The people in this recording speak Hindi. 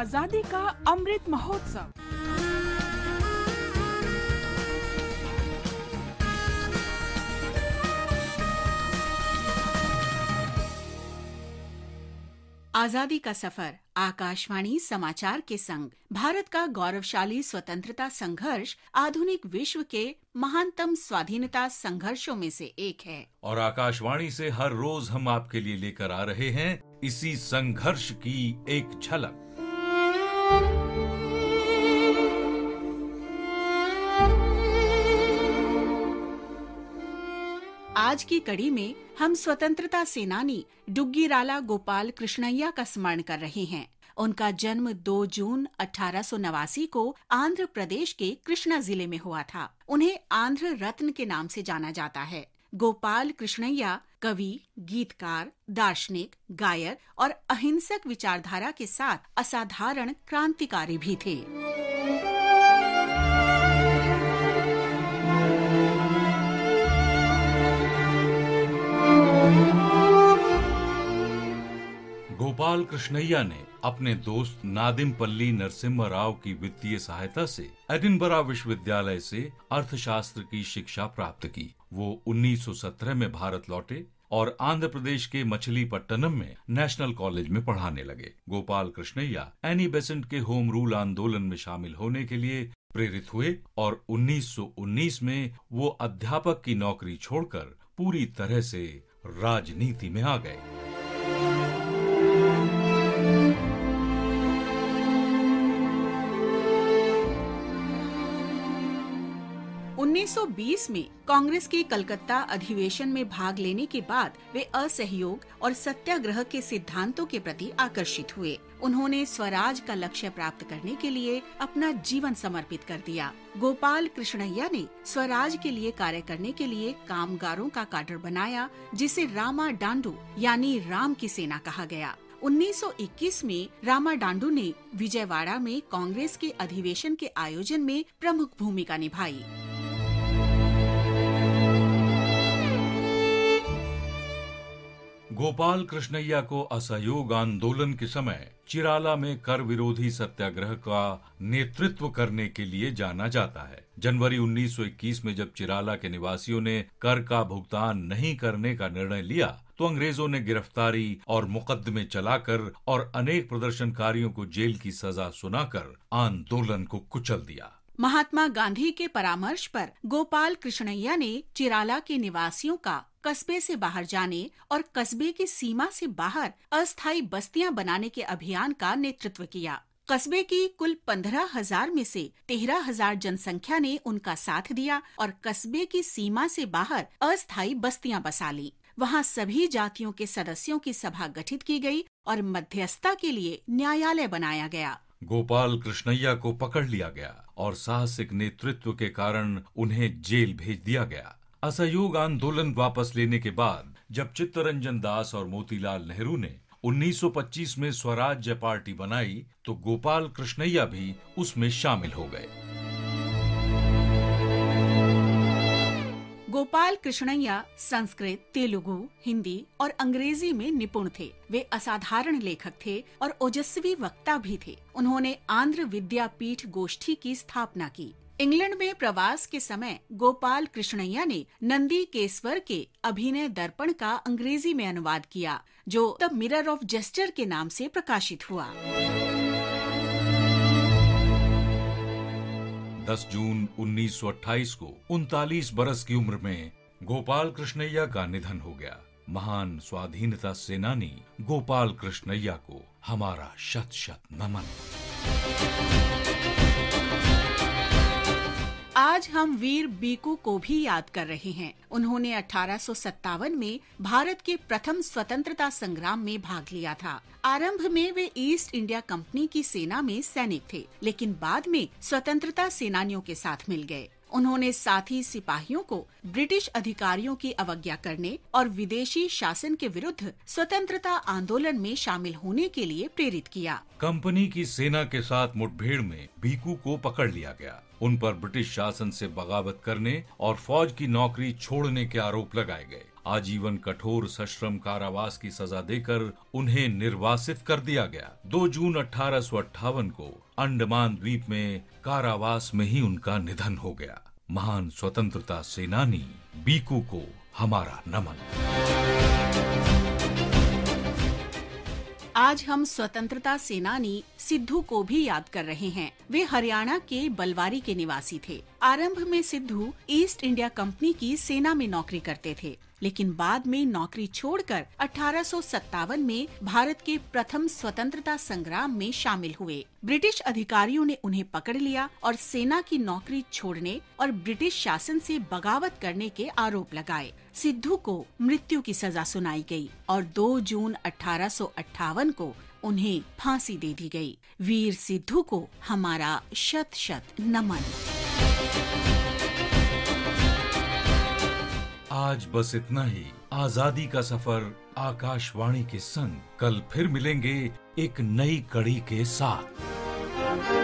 आजादी का अमृत महोत्सव। आजादी का सफर आकाशवाणी समाचार के संग भारत का गौरवशाली स्वतंत्रता संघर्ष आधुनिक विश्व के महानतम स्वाधीनता संघर्षों में से एक है। और आकाशवाणी से हर रोज हम आपके लिए लेकर आ रहे हैं इसी संघर्ष की एक झलक। आज की कड़ी में हम स्वतंत्रता सेनानी डुग्गीराला गोपाल कृष्णैया का स्मरण कर रहे हैं। उनका जन्म 2 जून 1889 को आंध्र प्रदेश के कृष्णा जिले में हुआ था। उन्हें आंध्र रत्न के नाम से जाना जाता है। गोपाल कृष्णैया कवि, गीतकार, दार्शनिक, गायक और अहिंसक विचारधारा के साथ असाधारण क्रांतिकारी भी थे। गोपाल कृष्णैया ने अपने दोस्त नादिमपल्ली नरसिम्हा राव की वित्तीय सहायता से एडिनबरा विश्वविद्यालय से अर्थशास्त्र की शिक्षा प्राप्त की। वो 1917 में भारत लौटे और आंध्र प्रदेश के मछलीपट्टनम में नेशनल कॉलेज में पढ़ाने लगे। गोपाल कृष्णैया एनी बेसेंट के होम रूल आंदोलन में शामिल होने के लिए प्रेरित हुए और 1919 में वो अध्यापक की नौकरी छोड़कर पूरी तरह से राजनीति में आ गए। 1920 में कांग्रेस के कलकत्ता अधिवेशन में भाग लेने के बाद वे असहयोग और सत्याग्रह के सिद्धांतों के प्रति आकर्षित हुए। उन्होंने स्वराज का लक्ष्य प्राप्त करने के लिए अपना जीवन समर्पित कर दिया। गोपाल कृष्णैया ने स्वराज के लिए कार्य करने के लिए कामगारों का काडर बनाया, जिसे रामा डांडू यानी राम की सेना कहा गया। 1921 में रामा डांडू ने विजयवाड़ा में कांग्रेस के अधिवेशन के आयोजन में प्रमुख भूमिका निभाई। गोपाल कृष्णैया को असहयोग आंदोलन के समय चिराला में कर विरोधी सत्याग्रह का नेतृत्व करने के लिए जाना जाता है। जनवरी 1921 में जब चिराला के निवासियों ने कर का भुगतान नहीं करने का निर्णय लिया तो अंग्रेजों ने गिरफ्तारी और मुकदमे चलाकर और अनेक प्रदर्शनकारियों को जेल की सजा सुनाकर आंदोलन को कुचल दिया। महात्मा गांधी के परामर्श पर गोपाल कृष्णैया ने चिराला के निवासियों का कस्बे से बाहर जाने और कस्बे की सीमा से बाहर अस्थायी बस्तियां बनाने के अभियान का नेतृत्व किया। कस्बे की कुल 15,000 में से 13,000 जनसंख्या ने उनका साथ दिया और कस्बे की सीमा से बाहर अस्थायी बस्तियां बसा ली। वहां सभी जातियों के सदस्यों की सभा गठित की गई और मध्यस्थता के लिए न्यायालय बनाया गया। गोपाल कृष्णैया को पकड़ लिया गया और साहसिक नेतृत्व के कारण उन्हें जेल भेज दिया गया। असहयोग आंदोलन वापस लेने के बाद जब चित्तरंजन दास और मोतीलाल नेहरू ने 1925 में स्वराज्य पार्टी बनाई तो गोपाल कृष्णैया भी उसमें शामिल हो गए। गोपाल कृष्णैया संस्कृत, तेलुगु, हिंदी और अंग्रेजी में निपुण थे। वे असाधारण लेखक थे और ओजस्वी वक्ता भी थे। उन्होंने आंध्र विद्यापीठ गोष्ठी की स्थापना की। इंग्लैंड में प्रवास के समय गोपाल कृष्णैया ने नंदी केसवर के अभिनय दर्पण का अंग्रेजी में अनुवाद किया, जो द मिरर ऑफ जेस्टर के नाम से प्रकाशित हुआ। 10 जून 1928 को 39 बरस की उम्र में गोपाल कृष्णैया का निधन हो गया। महान स्वाधीनता सेनानी गोपाल कृष्णैया को हमारा शत शत नमन। आज हम वीर बीकू को भी याद कर रहे हैं। उन्होंने 1857 में भारत के प्रथम स्वतंत्रता संग्राम में भाग लिया था। आरंभ में वे ईस्ट इंडिया कंपनी की सेना में सैनिक थे, लेकिन बाद में स्वतंत्रता सेनानियों के साथ मिल गए। उन्होंने साथी सिपाहियों को ब्रिटिश अधिकारियों की अवज्ञा करने और विदेशी शासन के विरुद्ध स्वतंत्रता आंदोलन में शामिल होने के लिए प्रेरित किया। कंपनी की सेना के साथ मुठभेड़ में बीकू को पकड़ लिया गया। उन पर ब्रिटिश शासन से बगावत करने और फौज की नौकरी छोड़ने के आरोप लगाए गए। आजीवन कठोर सश्रम कारावास की सजा देकर उन्हें निर्वासित कर दिया गया। 2 जून 1858 को अंडमान द्वीप में कारावास में ही उनका निधन हो गया। महान स्वतंत्रता सेनानी बीकू को हमारा नमन। आज हम स्वतंत्रता सेनानी सिद्धू को भी याद कर रहे हैं। वे हरियाणा के बलवारी के निवासी थे। आरंभ में सिद्धू ईस्ट इंडिया कंपनी की सेना में नौकरी करते थे, लेकिन बाद में नौकरी छोड़कर 1857 में भारत के प्रथम स्वतंत्रता संग्राम में शामिल हुए। ब्रिटिश अधिकारियों ने उन्हें पकड़ लिया और सेना की नौकरी छोड़ने और ब्रिटिश शासन से बगावत करने के आरोप लगाए। सिद्धू को मृत्यु की सजा सुनाई गई और 2 जून 1858 को उन्हें फांसी दे दी गई। वीर सिद्धू को हमारा शत शत नमन। आज बस इतना ही। आजादी का सफर आकाशवाणी के संग। कल फिर मिलेंगे एक नई कड़ी के साथ।